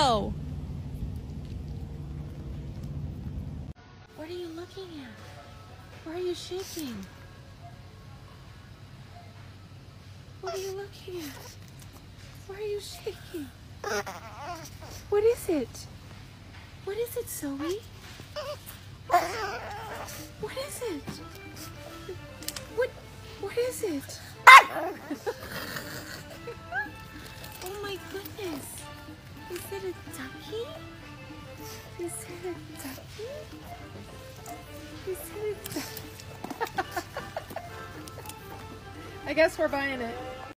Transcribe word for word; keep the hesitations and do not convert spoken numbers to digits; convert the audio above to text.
go. What are you looking at? Why are you shaking? What are you looking at? Why are you shaking? What is it? What is it, Zoe? What is it? What? What is it? Oh my goodness! Is it a ducky? Is it a ducky? Is it a ducky? I guess we're buying it.